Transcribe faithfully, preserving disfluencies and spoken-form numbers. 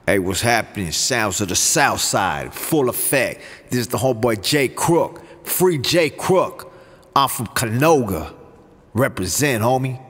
Hey, what's happening? Sounds of the Southside, full effect. This is the homeboy J Crook. Free J Crook. I'm from Canoga. Represent, homie.